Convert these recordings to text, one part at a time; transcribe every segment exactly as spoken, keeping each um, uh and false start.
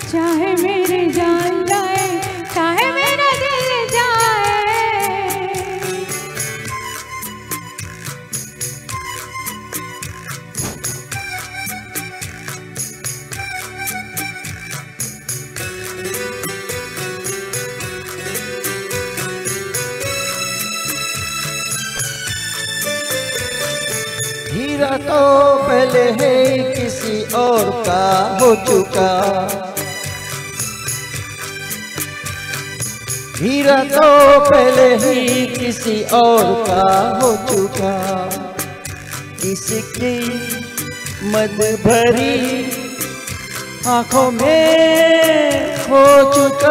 चाहे मेरी जान जाए, चाहे मेरा दिल जाए। हीरा तो पहले है किसी और का हो चुका, हीरा तो पहले ही किसी और का हो चुका। किसकी मद भरी आंखों में खो चुका,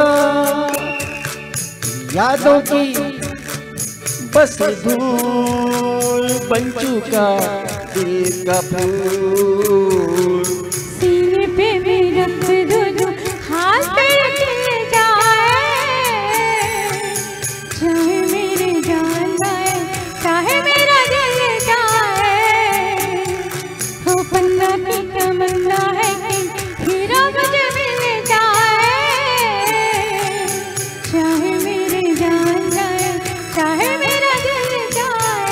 यादों की बस धूल बन चुका दिल का फूल। सीने पे भी रख दो जो हाथ पे खिल जाए, चाहे मेरी जान जाए, चाहे मेरा दिल जाए। हो पन्ना की तमन्ना है कि हीरा मुझे मिल जाए, चाहे मेरी जान जाए, चाहे मेरा दिल जाए।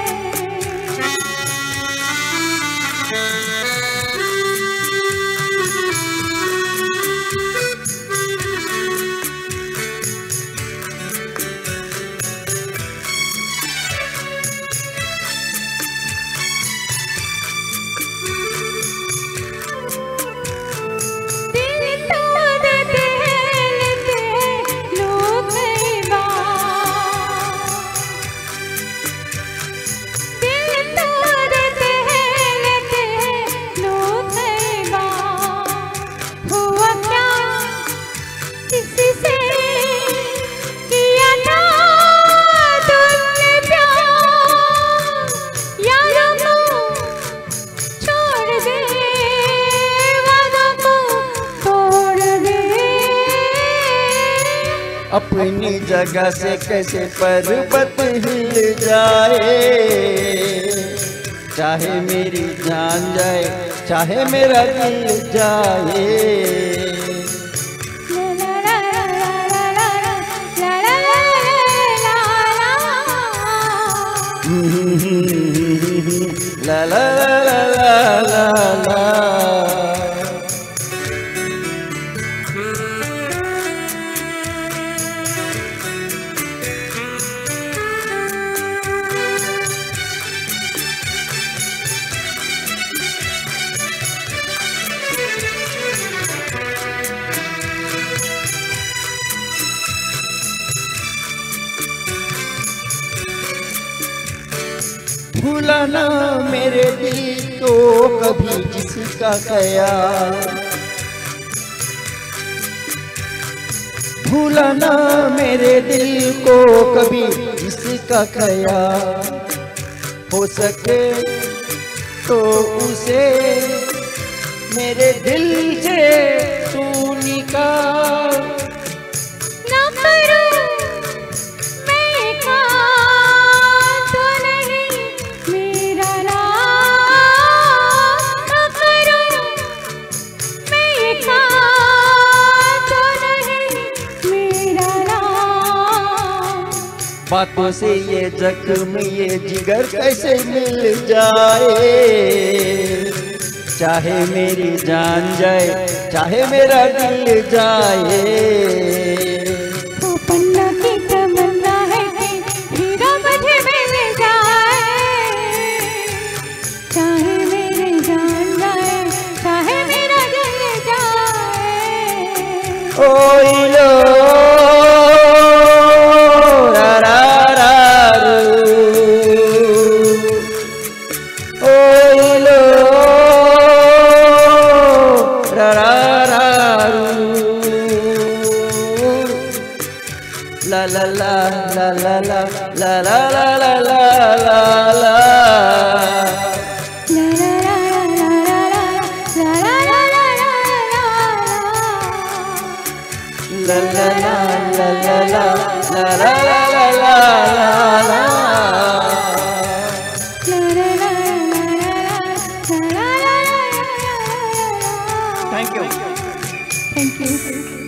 अपनी जगह से कैसे पर्वत हिल जाए, चाहे मेरी जान जाए, चाहे मेरा दिल जाए। ला ला ला ला ला ला। भूला ना मेरे दिल को कभी जिसका ख्याल, भूला ना मेरे दिल को कभी जिसका ख्याल। हो सके तो उसे मेरे दिल से तू निकाल। ना करूं मैं काम तो नहीं मेरा राम, ना करूं मैं काम तो नहीं मेरा राम। बातों से ये जख्म ये जिगर कैसे मिल जाए, चाहे मेरी जान जाए, चाहे मेरा दिल जाए। वो पन्ना की तमन्ना है कि हीरा मुझे मिल जाए, चाहे मेरी जान जाए, चाहे मेरा दिल जाए। ओ लो रा रा रा रू, ओ लो रा रा रा रू, ला ला ला ला ला ला ला ला ला ला ला ला। La la la la la la la la la la la la. Thank you. Thank you. सुख